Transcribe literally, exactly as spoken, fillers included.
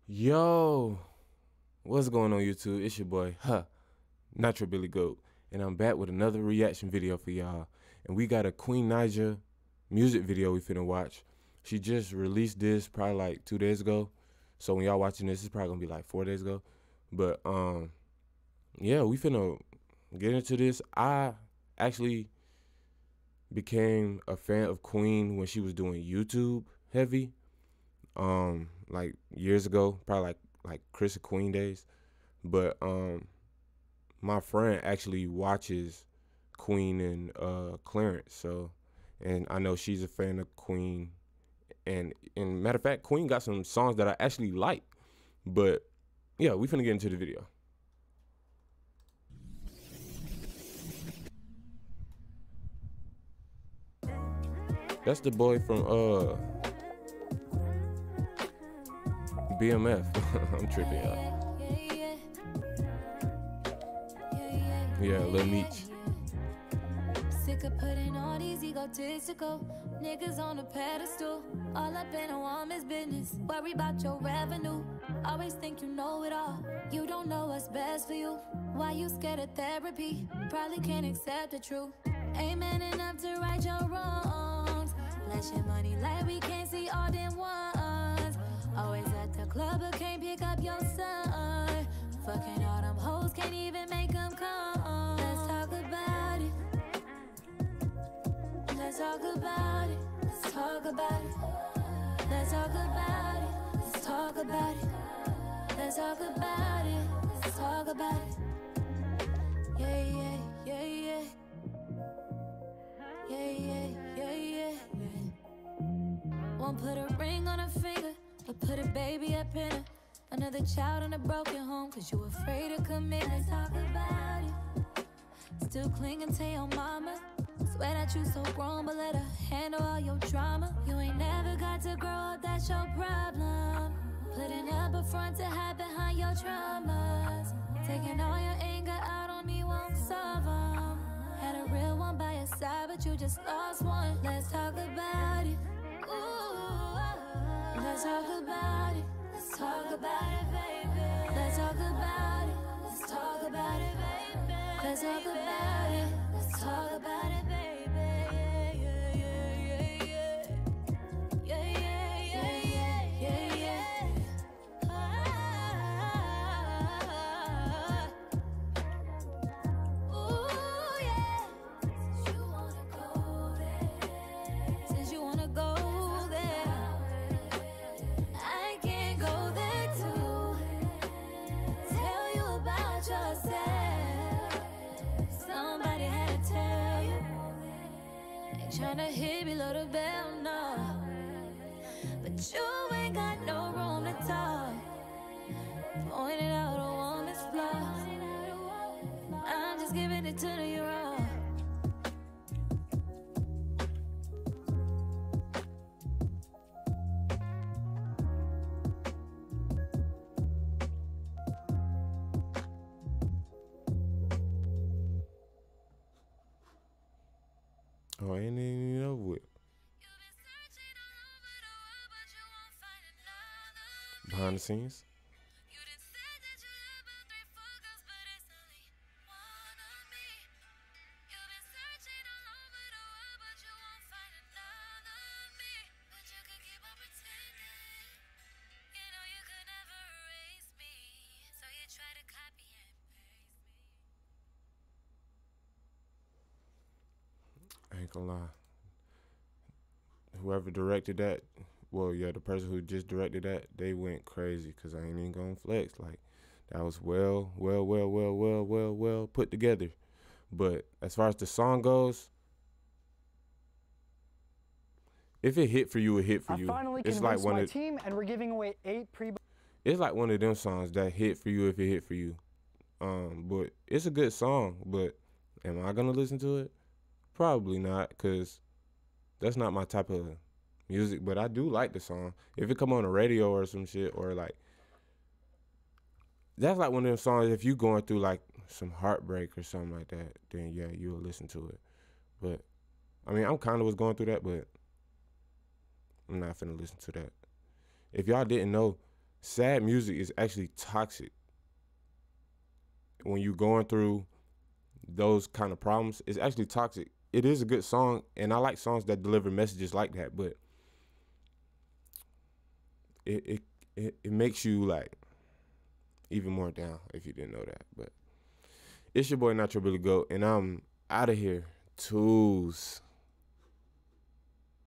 Yo, what's going on YouTube? It's your boy, huh, Natural Billy Goat, and I'm back with another reaction video for y'all. And we got a Queen Naija music video we finna watch. She just released this probably like two days ago. So when y'all watching this, it's probably gonna be like four days ago. But um, yeah, we finna get into this. I actually became a fan of Queen when she was doing YouTube heavy. Um, like years ago, probably like like Chris and Queen days. But um, my friend actually watches Queen and uh Clarence, so and I know she's a fan of Queen. And and matter of fact, Queen got some songs that I actually like. But yeah, we finna get into the video. That's the boy from uh B M F. I'm tripping, y'all. Yeah, Lil Meech. Sick of putting all these egotistical niggas on a pedestal, all up in a woman's business. Worry about your revenue. Always think you know it all. You don't know what's best for you. Why you scared of therapy? Probably can't accept the truth. Ain't man enough to right your wrongs. Flash your money like we can't see all them ones. Always at the club but can't pick up your son. Fucking all them hoes, can't even make them come. Let's talk about it. Let's talk about it. Let's talk about it. Let's talk about it. Let's talk about it. Let's talk about it. Let's talk about it. Yeah, yeah, yeah, yeah. Yeah, yeah, yeah, yeah, yeah. Won't put a ring on her finger, but put a baby up in her. Another child in a broken home, cause you afraid of commit. Let's talk about it. Still clinging to your mama. Swear that you so grown, but let her handle all your drama. You ain't never got to grow up, that's your problem. Putting up a front to hide behind your traumas. Taking all your anger out on me won't solve them. Had a real one by your side, but you just lost one. Let's talk about it. Ooh, let's talk about it. Let's talk about it, baby. Let's talk about it. Let's talk about it, baby. Let's talk about it. Let's talk about it, baby. Yeah, yeah, yeah, yeah. Yeah, yeah, yeah, yeah, yeah, yeah. Ah. Ooh, yeah. Since you wanna go there. Since you wanna go there. I can't go there too. Tell you about yourself. Somebody had to tell you. Ain't tryna hit below the bell, no. But you ain't got no room to talk. Pointing out a woman's flaws. I'm just giving it to you raw. Oh, ain't even over with. Behind the scenes. I ain't gonna lie. Whoever directed that, well, yeah, the person who just directed that, they went crazy, because I ain't even gonna flex. Like, that was well, well, well, well, well, well, well put together. But as far as the song goes, if it hit for you, it hit for I you. finally It's convinced like one my of team, and we're giving away eight pre. it's like one of them songs that hit for you if it hit for you. Um, but it's a good song. But am I gonna listen to it? Probably not, cause that's not my type of music. But I do like the song. If it come on the radio or some shit, or like, that's like one of them songs. If you going through like some heartbreak or something like that, then yeah, you'll listen to it. But I mean, I'm kind of was going through that, but I'm not finna listen to that. If y'all didn't know, sad music is actually toxic. When you're going through those kind of problems, it's actually toxic. It is a good song, and I like songs that deliver messages like that, but it it it, it makes you like even more down if you didn't know that. But it's your boy Nacho Billy Goat, and I'm out of here. Tools.